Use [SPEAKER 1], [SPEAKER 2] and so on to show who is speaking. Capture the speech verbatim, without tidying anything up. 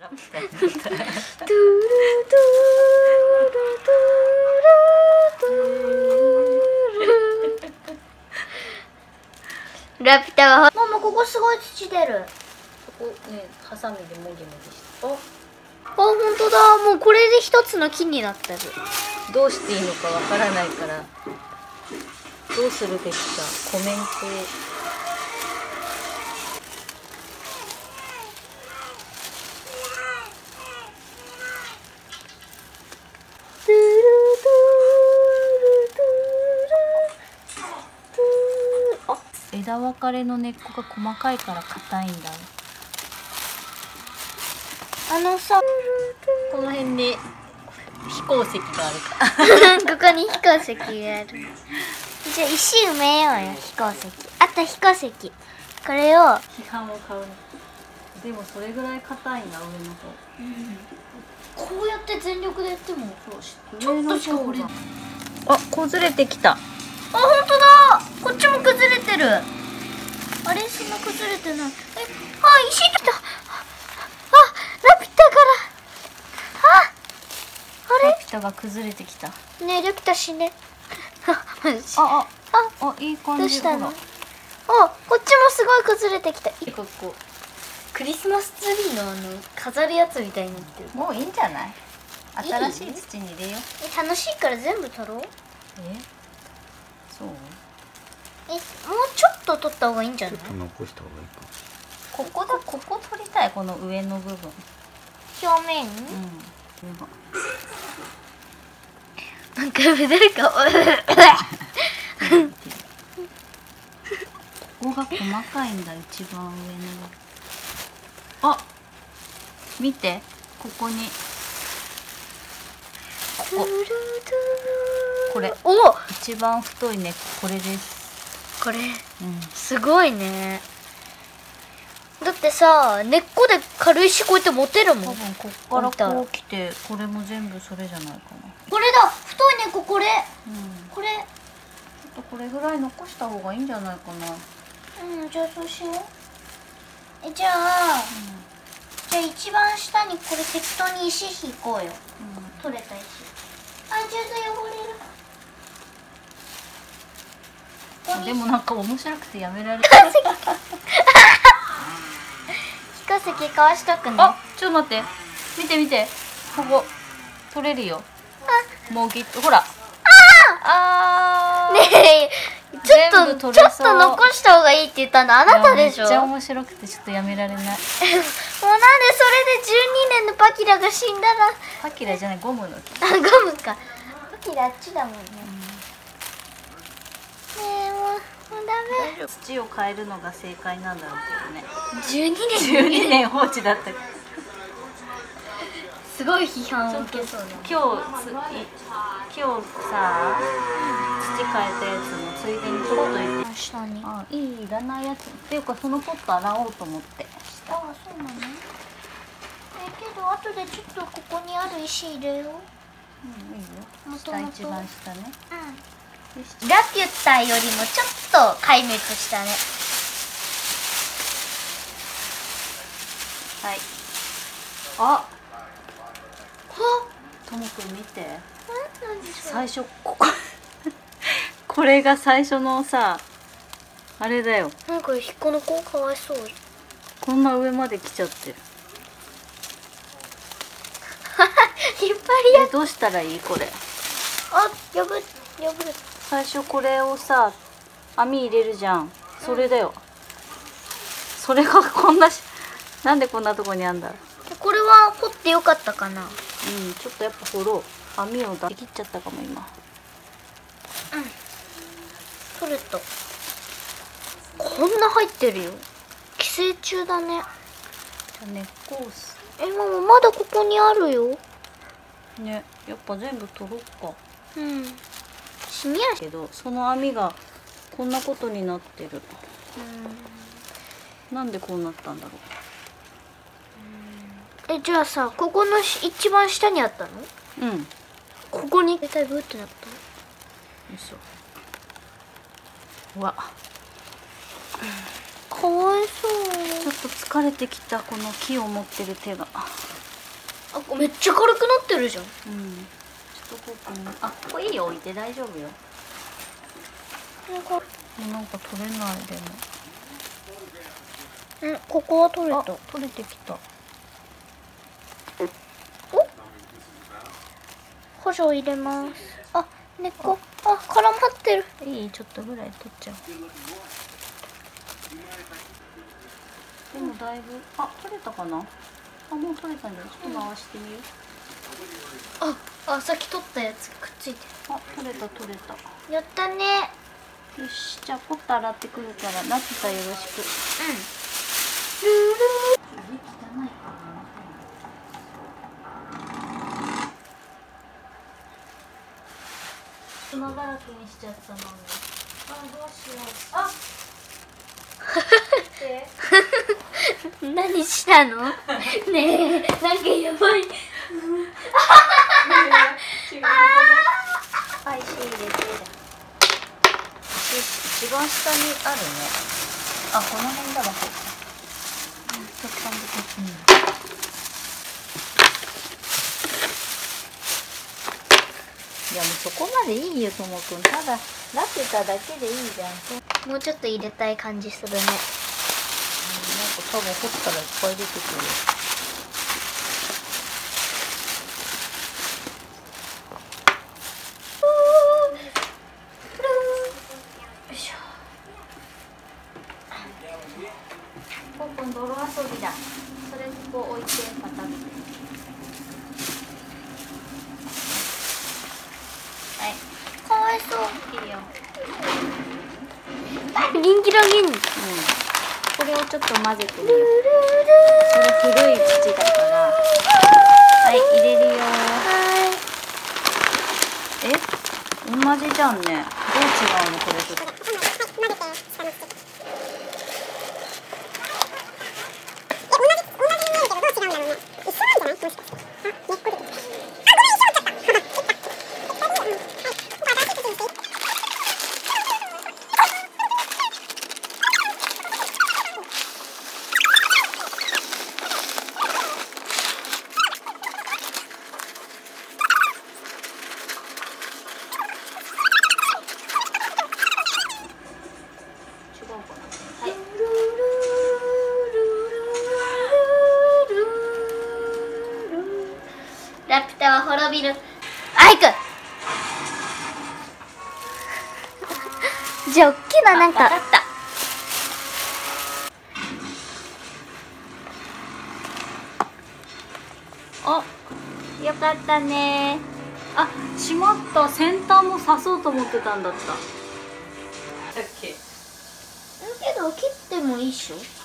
[SPEAKER 1] ラみたいになった。トゥルトゥル
[SPEAKER 2] トゥルトゥルラピュタがママここすごい土出る。
[SPEAKER 1] ここね、ハサミでもぎもぎして。あ、
[SPEAKER 2] あ、本当だ。もうこれで一つの木になってる。
[SPEAKER 1] どうしていいのかわからないから、どうするべきかコメントを。あ、枝分かれの根っこが細かいから硬いんだ。
[SPEAKER 2] あのさ、
[SPEAKER 1] この辺に飛行石があるか
[SPEAKER 2] ここに飛行石がある。じゃあ石埋めようよ。飛行石。あと飛行石。これを
[SPEAKER 1] 批判を買う。でもそれぐらい硬いんだ、上の方。
[SPEAKER 2] うん、こうやって全力でやってもちょっとしか折れない。
[SPEAKER 1] あ、崩れてきた。
[SPEAKER 2] あ、本当だ。こっちも崩れてる。あれ、そんな崩れてない。え、あ、石来た。あ、ラピュタから。あ、あれ。
[SPEAKER 1] ラピュタが崩れてきた。
[SPEAKER 2] ねえ、ラピュタ死ね。
[SPEAKER 1] あ、あ、あ、あ、いい感じ。
[SPEAKER 2] どうしたの？
[SPEAKER 1] ほら。
[SPEAKER 2] あ、こっちもすごい崩れてきた。
[SPEAKER 1] ここ。
[SPEAKER 2] クリスマスツリーのあの飾るやつみたいになってる。
[SPEAKER 1] もういいんじゃない？新しい土に入れよう。
[SPEAKER 2] え、楽しいから全部取ろう。
[SPEAKER 1] え？そう？
[SPEAKER 2] え、もうちょっと取った方がいいんじゃない？
[SPEAKER 3] ちょっと残した方がいいか。
[SPEAKER 1] ここだ、ここ取りたい、この上の部分。
[SPEAKER 2] 表面？
[SPEAKER 1] うん。
[SPEAKER 2] なんか誰か。
[SPEAKER 1] ここが細かいんだ、一番上の。あ、見て、ここに。ここ。これ。
[SPEAKER 2] お、
[SPEAKER 1] 一番太い根っこ、これです。
[SPEAKER 2] これ、
[SPEAKER 1] うん。
[SPEAKER 2] すごいね。だってさ、根っこで軽石こうやって持てるもん。
[SPEAKER 1] 多分こっからこう来て、これも全部それじゃないかな。
[SPEAKER 2] これだ、太い根っここれ。
[SPEAKER 1] うん。
[SPEAKER 2] これ。
[SPEAKER 1] ちょっとこれぐらい残した方がいいんじゃないかな。
[SPEAKER 2] うん、じゃあそうしよう。え、じゃあ、うん、じゃあ一番下にこれ適当に石引こうよ。うん、取れた石。あ、ちょっと汚れる。
[SPEAKER 1] でもなんか面白くてやめられない。
[SPEAKER 2] 飛行石かわしとくね。
[SPEAKER 1] あ、ちょっと待って、見て見て、ここ取れるよ。もうぎっとほら。ああ。ね
[SPEAKER 2] え、ちょっとちょっと残した方がいいって言ったのあなたでしょ。
[SPEAKER 1] めっちゃ面白くてちょっとやめられない。もうなんでそれで
[SPEAKER 2] じゅうにねんのパキラが死んだら。
[SPEAKER 1] パキラじゃない、ゴムの木。
[SPEAKER 2] あ、ゴムか。パキラあっちだもんね。ねえ、もうもうダメ。
[SPEAKER 1] 土を変えるのが正解なんだろうけどね。
[SPEAKER 2] じゅうにねん
[SPEAKER 1] じゅうにねん放置だった。
[SPEAKER 2] すごい批判を受けそうな。
[SPEAKER 1] 今日つい今日さ、土変えたやつもついでに取っといて。
[SPEAKER 2] 下に。
[SPEAKER 1] あ、いい、いらないやつっていうか、そのポット洗おうと思って。
[SPEAKER 2] ああ、そうなの。え、けど後でちょっとここにある石入れよう。
[SPEAKER 1] うん、いいよ。
[SPEAKER 2] 元
[SPEAKER 1] 下
[SPEAKER 2] 々
[SPEAKER 1] 一番下ね。
[SPEAKER 2] うん。ラピュタよりもちょっと壊滅したね。
[SPEAKER 1] はい。あ、
[SPEAKER 2] は、
[SPEAKER 1] ともくん見て。
[SPEAKER 2] ん、何でしょう。
[SPEAKER 1] 最初こここれが最初のさ、あれだよ。
[SPEAKER 2] なんか引っこの子かわいそう。
[SPEAKER 1] こんな上まで来ちゃってる。
[SPEAKER 2] 引っ張りや。
[SPEAKER 1] え、どうしたらいいこれ。
[SPEAKER 2] あ、破る破る。
[SPEAKER 1] 最初これをさ、網入れるじゃん。それだよ。それがこんなし、なんでこんなとこにあんだろう。
[SPEAKER 2] これは掘ってよかったかな。
[SPEAKER 1] うん、ちょっとやっぱ掘ろう。網を出切っちゃったかも今。
[SPEAKER 2] うん。取れた。こんな入ってるよ。寄生虫だね。
[SPEAKER 1] じゃあ根っこをす。
[SPEAKER 2] え、ママまだここにあるよ。
[SPEAKER 1] ね、やっぱ全部取ろっか。
[SPEAKER 2] うん。死にやし。
[SPEAKER 1] けど、その網がこんなことになってる。
[SPEAKER 2] うん。
[SPEAKER 1] なんでこうなったんだろ
[SPEAKER 2] う。え、じゃあさ、ここのし一番下にあったの？
[SPEAKER 1] う。うん。よ
[SPEAKER 2] ここに絶対ブーってなった。
[SPEAKER 1] いしょ。うわ。
[SPEAKER 2] かわいそう。
[SPEAKER 1] ちょっと疲れてきた、この木を持ってる手が。
[SPEAKER 2] あ、これめっちゃ軽くなってるじゃん。
[SPEAKER 1] うん。ちょっとここに、あ、ここいいよ、置いて大丈夫よ。
[SPEAKER 2] なんか、
[SPEAKER 1] もうなんか取れないでも。
[SPEAKER 2] ん、ここは取れ
[SPEAKER 1] あ、
[SPEAKER 2] た。
[SPEAKER 1] 取れてきた。
[SPEAKER 2] お、補助入れます。あ、根っこ、あ、絡まってる。
[SPEAKER 1] いい、ちょっとぐらい取っちゃう。でもだいぶ、あ、取れたかな。あ、もう取れたんじゃない。ちょっと回してみよう。
[SPEAKER 2] あ、あ、さっき取ったやつくっついて
[SPEAKER 1] あ、取れた取れた。
[SPEAKER 2] る。やったね。
[SPEAKER 1] よし、じゃあポッと洗ってくるから、ラピュタよろしく。
[SPEAKER 2] うん。
[SPEAKER 1] 指汚いかな。砂だらけにしちゃったのに。あ、どうしよう。あ。
[SPEAKER 2] 何したの？ねえ、なんかやばい。
[SPEAKER 1] はい、火入れて。一番下にあるね。あ、この辺だわ。うん、ちょっと感じて。うん。いや、もうそこまでいいよ、ともくん。ただ、ラピュタだけでいいじゃん。
[SPEAKER 2] もうちょっと入れたい感じするね。
[SPEAKER 1] なんか多分掘ったらいっぱい出てくる。
[SPEAKER 2] よいしょ。
[SPEAKER 1] ポンポン泥遊びだ。それここ置いてまた見て。はい。
[SPEAKER 2] かわいそう。
[SPEAKER 1] いいよ。
[SPEAKER 2] ギンギラギン。
[SPEAKER 1] うん。これをちょっと混ぜてみよう。それ古い土だから。はい、入れるよ。
[SPEAKER 2] は
[SPEAKER 1] え、同じじゃんね。どう違うのこれと。
[SPEAKER 2] ラピュタは滅びる。アイク。じゃあ、大きななんか。
[SPEAKER 1] わかった。あ、よかったね。あ、しまった。先端も刺そうと思ってたんだった。だっけ。
[SPEAKER 2] だけど、切ってもいいっしょ。